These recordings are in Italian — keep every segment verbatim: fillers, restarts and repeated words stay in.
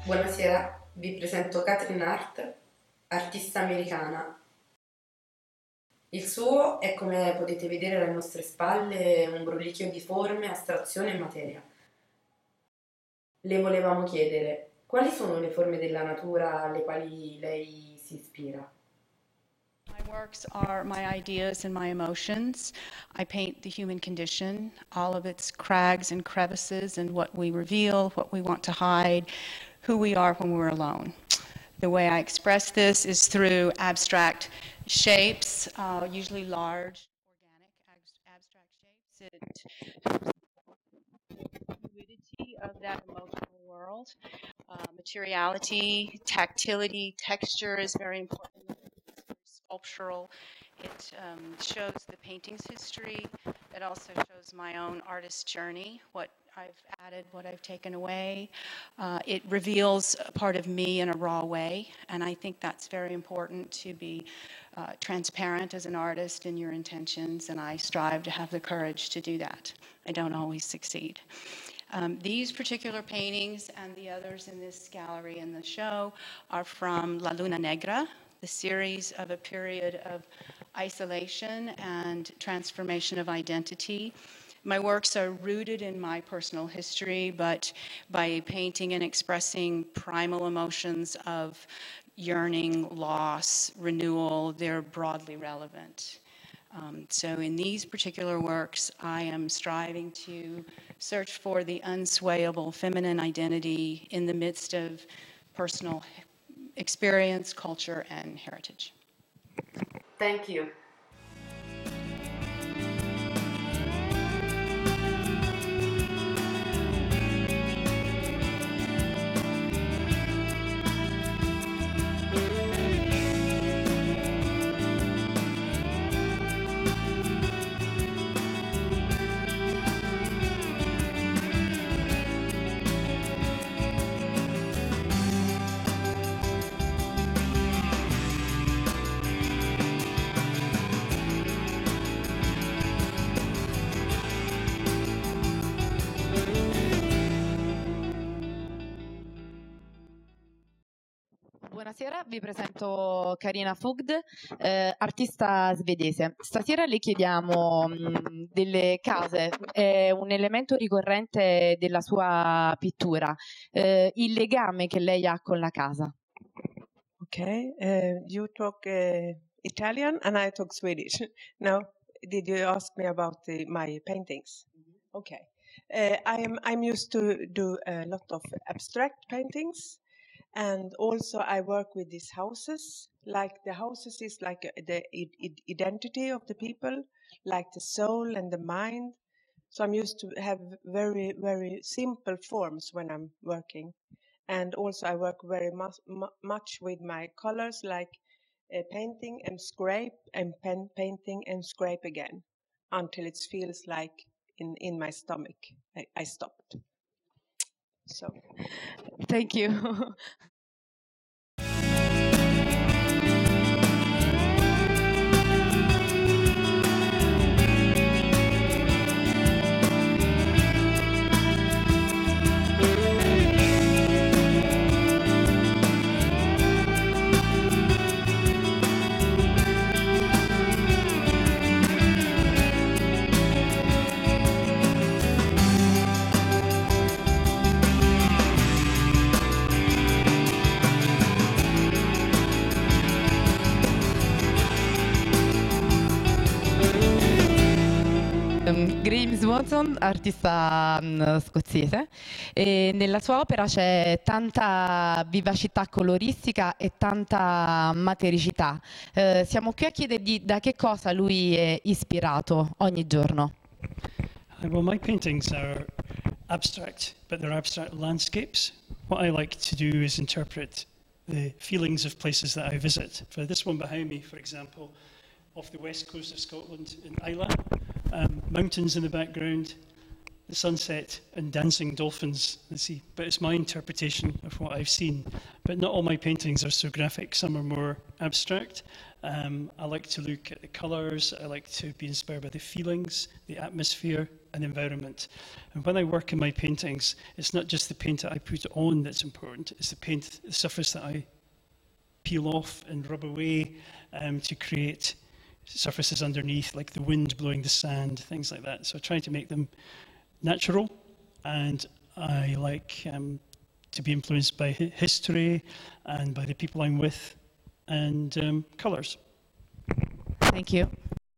Buonasera, vi presento Catherine Hart, artista americana. Il suo è, come potete vedere alle nostre spalle, un brulichio di forme, astrazione e materia. Le volevamo chiedere, quali sono le forme della natura alle quali lei si ispira? My works are my ideas and my emotions. I paint the human condition, all of its crags and crevices and what we reveal, what we want to hide, who we are when we're alone. The way I express this is through abstract shapes, uh, usually large, organic, abstract shapes. It helps the fluidity of that emotional world. Uh, materiality, tactility, texture is very important. Sculptural. It um, shows the painting's history. It also shows my own artist journey, what I've added, what I've taken away. Uh, it reveals a part of me in a raw way, and I think that's very important, to be uh, transparent as an artist in your intentions, and I strive to have the courage to do that. I don't always succeed. Um, these particular paintings and the others in this gallery and the show are from La Luna Negra, the series of a period of isolation and transformation of identity. My works are rooted in my personal history, but by painting and expressing primal emotions of yearning, loss, renewal, they're broadly relevant. Um, so in these particular works, I am striving to search for the unswayable feminine identity in the midst of personal experience, culture, and heritage. Thank you. Buonasera, vi presento Carina Fogd, eh, artista svedese. Stasera le chiediamo mh, delle case, è un elemento ricorrente della sua pittura, eh, il legame che lei ha con la casa. Ok, uh, you talk uh, Italian and I talk Swedish. Now, did you ask me about the, my paintings? Okay, uh, I am I'm used to do a lot of abstract paintings. And also I work with these houses, like the houses is like the identity of the people, like the soul and the mind. So I'm used to have very, very simple forms when I'm working. And also I work very much, much with my colors, like uh, painting and scrape and pen painting and scrape again until it feels like in, in my stomach. I, I stopped. So, thank you. Graeme Swanson, artista um, scozzese, e nella sua opera c'è tanta vivacità coloristica e tanta matericità. Eh, siamo qui a chiedergli da che cosa lui è ispirato ogni giorno. Uh, well, my paintings are abstract, but they're abstract landscapes. What I like to do is interpret the feelings of places that I visit. For this one behind me, for example, off the west coast of Scotland in Islay, um, mountains in the background, the sunset and dancing dolphins in the sea. But it's my interpretation of what I've seen. but not all my paintings are so graphic. Some are more abstract. Um, I like to look at the colours, I like to be inspired by the feelings, the atmosphere and environment. And when I work in my paintings, it's not just the paint that I put on that's important, it's the paint, the surface that I peel off and rub away um, to create surfaces underneath, like the wind blowing the sand, things like that. So I try to make them natural, and I like um, to be influenced by hi history and by the people I'm with, and um, colours. Thank you.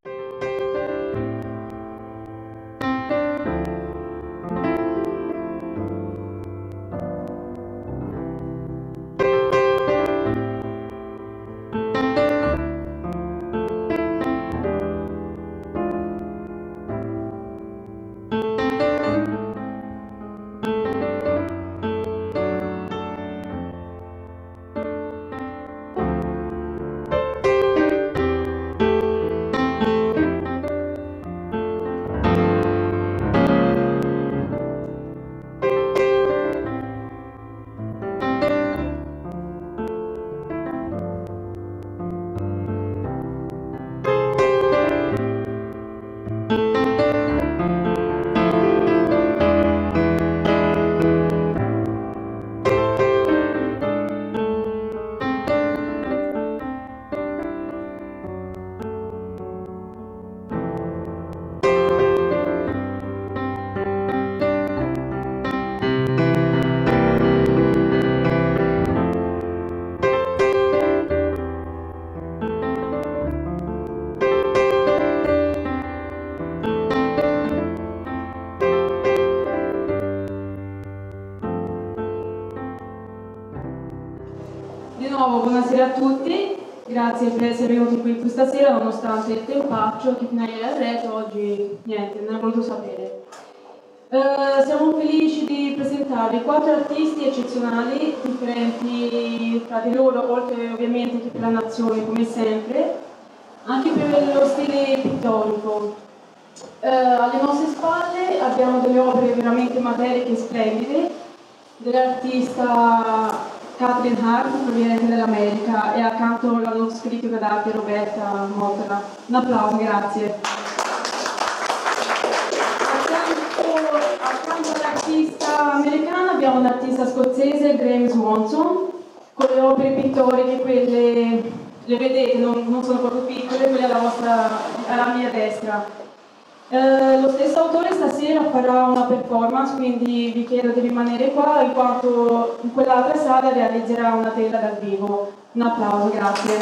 Di nuovo buonasera a tutti, grazie per essere venuti qui questa sera nonostante il tempaccio che fino a ieri ha retto, oggi niente, non ho voluto sapere. Uh, siamo felici di presentarvi quattro artisti eccezionali, differenti tra di loro, oltre ovviamente che per la nazione come sempre, anche per lo stile pittorico. Uh, alle nostre spalle abbiamo delle opere veramente materiche e splendide dell'artista Catherine Hart, proveniente dall'America, e accanto la nostra critica d'arte Roberta Motola. Un applauso, grazie. Accanto, accanto all'artista americana abbiamo l'artista scozzese Graeme Swanson, con le opere pittoriche, quelle le vedete, non, non sono proprio piccole, quelle alla, vostra, alla mia destra. Eh, lo stesso autore stasera farà una performance, quindi vi chiedo di rimanere qua, in quanto in quell'altra sala realizzerà una tela dal vivo. Un applauso, grazie.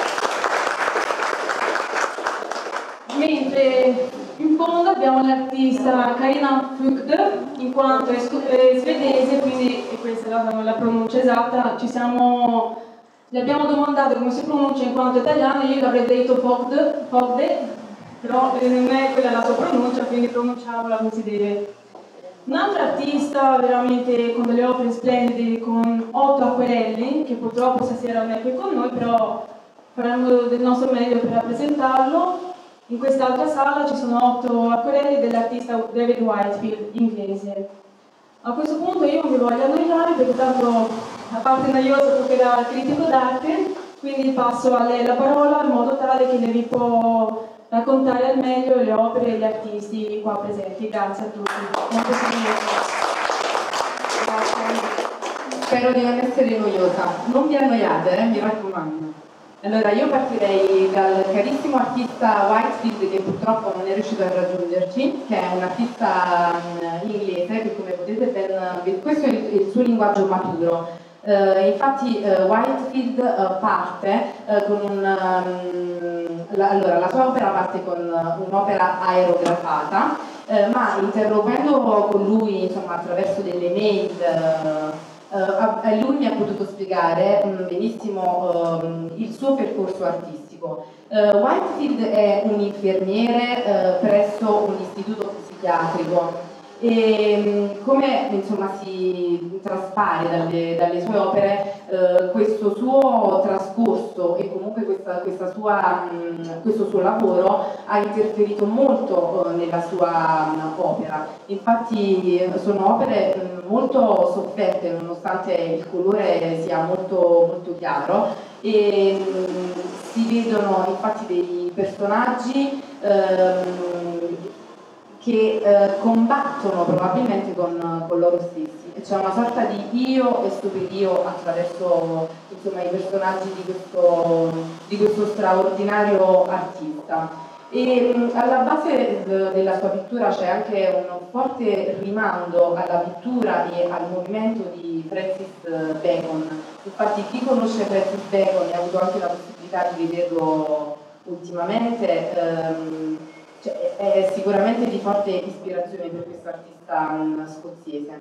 Mentre in fondo abbiamo l'artista Carina Fugde, in quanto è, è svedese, quindi, e questa è la, la pronuncia esatta, ci siamo, gli abbiamo domandato come si pronuncia in quanto italiano, io l'avrei detto Fogde, Fogde, però non è quella la sua pronuncia, quindi pronunciamola come si deve. Un altro artista veramente con delle opere splendide, con otto acquerelli, che purtroppo stasera non è qui con noi, però faremo del nostro meglio per rappresentarlo. In quest'altra sala ci sono otto acquerelli dell'artista David Whitefield, inglese. A questo punto io non vi voglio annoiare, perché tanto la parte noiosa toccherà al critico d'arte, quindi passo a lei la parola in modo tale che lei vi può raccontare al meglio le opere e gli artisti qua presenti. Grazie a tutti. Molto Grazie. Spero di non essere noiosa. Non vi annoiate, eh, mi raccomando. Allora, io partirei dal carissimo artista Whitefield, che purtroppo non è riuscito a raggiungerci, che è un artista um, inglese, che come potete ben... questo è il, il suo linguaggio maturo. Uh, infatti uh, Whitefield uh, parte uh, con un... Um, la, allora, la sua opera parte con un'opera aerografata, uh, ma interrompendo con lui, insomma, attraverso delle mail, uh, uh, lui mi ha potuto spiegare um, benissimo um, il suo percorso artistico. Uh, Whitefield è un infermiere uh, presso un istituto psichiatrico. E come insomma si traspare dalle, dalle sue opere, eh, questo suo trascorso e comunque questa, questa sua, mh, questo suo lavoro ha interferito molto eh, nella sua mh, opera. Infatti sono opere mh, molto sofferte nonostante il colore sia molto, molto chiaro, e mh, si vedono infatti dei personaggi ehm, che eh, combattono probabilmente con, con loro stessi, e c'è una sorta di io e superio attraverso insomma, i personaggi di questo, di questo straordinario artista. E mh, alla base de, della sua pittura c'è anche un forte rimando alla pittura e al movimento di Francis Bacon. Infatti chi conosce Francis Bacon e ha avuto anche la possibilità di vederlo ultimamente, ehm, cioè, è sicuramente di forte ispirazione per questo artista um, scozzese.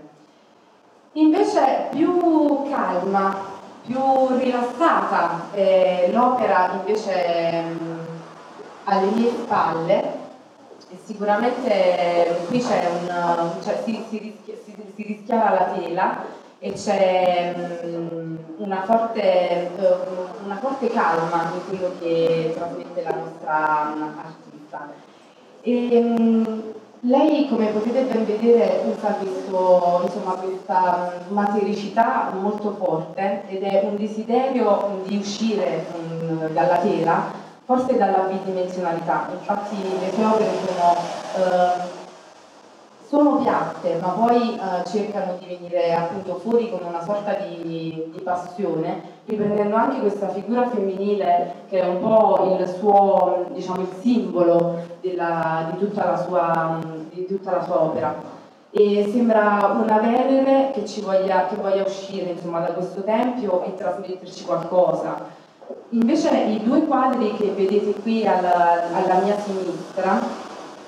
Invece più calma, più rilassata è l'opera invece um, alle mie spalle, e sicuramente qui c'è un, cioè, si, si, rischia, si, si rischiara la tela e c'è um, una, forte, uh, una forte calma in quello che trasmette la nostra um, artista. E, um, lei, come potete ben vedere, usa questo, insomma, questa matericità molto forte, ed è un desiderio di uscire um, dalla tela, forse dalla bidimensionalità. Infatti le sue opere sono, uh, sono piatte, ma poi uh, cercano di venire appunto fuori con una sorta di, di passione, riprendendo anche questa figura femminile che è un po' il suo, diciamo, il simbolo della, di, tutta la sua, di tutta la sua opera. E sembra una Venere che, ci voglia, che voglia uscire insomma, da questo tempio e trasmetterci qualcosa. Invece i due quadri che vedete qui alla, alla mia sinistra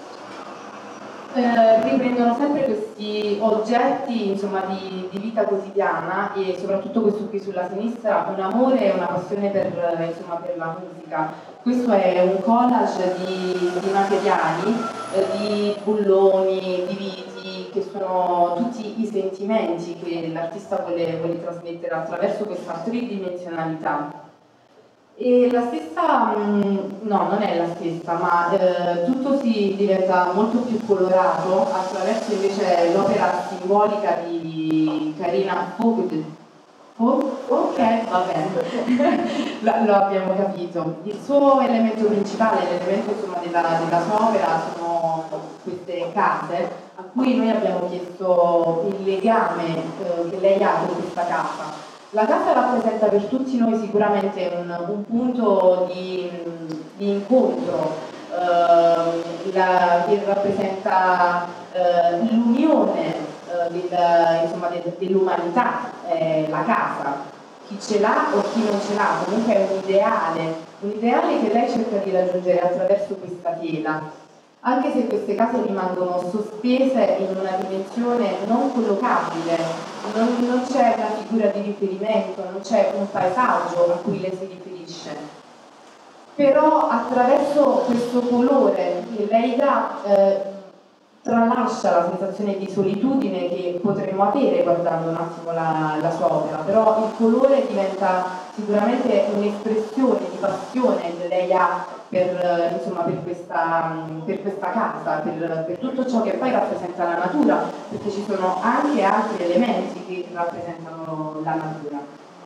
Eh, riprendono sempre questi oggetti insomma, di, di vita quotidiana, e soprattutto questo qui sulla sinistra, un amore e una passione per, insomma, per la musica. Questo è un collage di, di materiali, eh, di bulloni, di viti, che sono tutti i sentimenti che l'artista vuole, vuole trasmettere attraverso questa tridimensionalità. E la stessa, no, non è la stessa, ma eh, tutto si diventa molto più colorato attraverso invece l'opera simbolica di Carina Vogt. Oh, ok, va bene, lo abbiamo capito. Il suo elemento principale, l'elemento insomma, della, della sua opera sono queste case, a cui noi abbiamo chiesto il legame eh, che lei ha con questa casa. La casa rappresenta per tutti noi sicuramente un, un punto di, di incontro, eh, la, che rappresenta eh, l'unione eh, del, insomma, de, dell'umanità, eh, la casa. Chi ce l'ha o chi non ce l'ha, comunque è un ideale, un ideale che lei cerca di raggiungere attraverso questa tela. Anche se queste case rimangono sospese in una dimensione non collocabile, non, non c'è una figura di riferimento, non c'è un paesaggio a cui lei si riferisce. Però attraverso questo colore che lei dà, eh, tralascia la sensazione di solitudine che potremmo avere guardando un attimo la, la sua opera, però il colore diventa sicuramente un'espressione di passione che lei ha per, insomma, per, questa, per questa casa, per, per tutto ciò che poi rappresenta la natura, perché ci sono anche altri elementi che rappresentano la natura.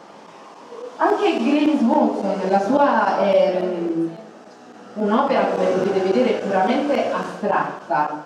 Anche Graeme Swanson, la sua è un'opera, come potete vedere, puramente astratta.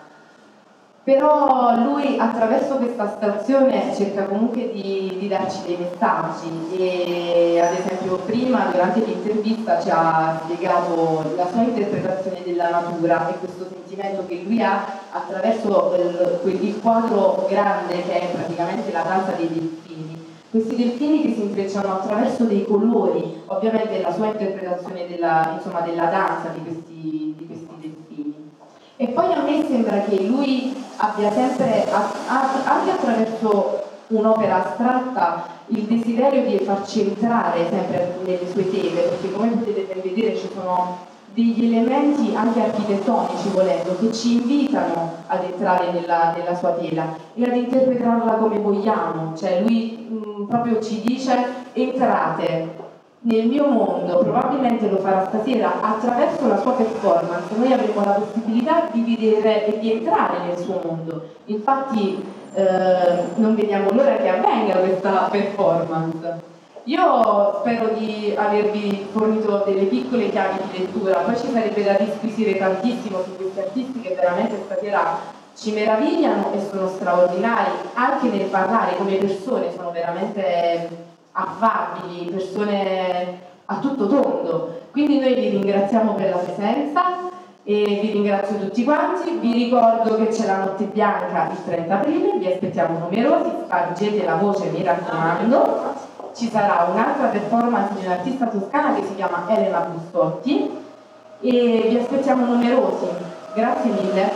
Però lui attraverso questa astrazione cerca comunque di, di darci dei messaggi, e ad esempio prima durante l'intervista ci ha spiegato la sua interpretazione della natura e questo sentimento che lui ha attraverso il, il quadro grande che è praticamente la danza dei delfini. Questi delfini che si intrecciano attraverso dei colori, ovviamente la sua interpretazione della, insomma, della danza di questi, di questi delfini. E poi a me sembra che lui abbia sempre, anche attraverso un'opera astratta, il desiderio di farci entrare sempre nelle sue tele, perché come potete ben vedere ci sono degli elementi anche architettonici, volendo, che ci invitano ad entrare nella, nella sua tela e ad interpretarla come vogliamo. Cioè lui mh, proprio ci dice: entrate nel mio mondo, probabilmente lo farà stasera attraverso la sua performance. Noi avremo la possibilità di vedere e di entrare nel suo mondo. Infatti eh, non vediamo l'ora che avvenga questa performance. Io spero di avervi fornito delle piccole chiavi di lettura, poi ci sarebbe da disquisire tantissimo su questi artisti che veramente stasera ci meravigliano e sono straordinari, anche nel parlare come persone, sono veramente affabili, persone a tutto tondo. Quindi noi vi ringraziamo per la presenza e vi ringrazio tutti quanti. Vi ricordo che c'è la Notte Bianca il trenta aprile, vi aspettiamo numerosi, spargete la voce, mi raccomando. Ci sarà un'altra performance di un'artista toscana che si chiama Elena Bussotti e vi aspettiamo numerosi. Grazie mille.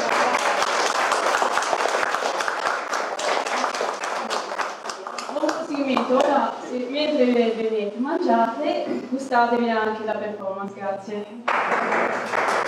Buon proseguimento. Ora, mentre vedete, mangiate, gustatevi anche la performance. Grazie.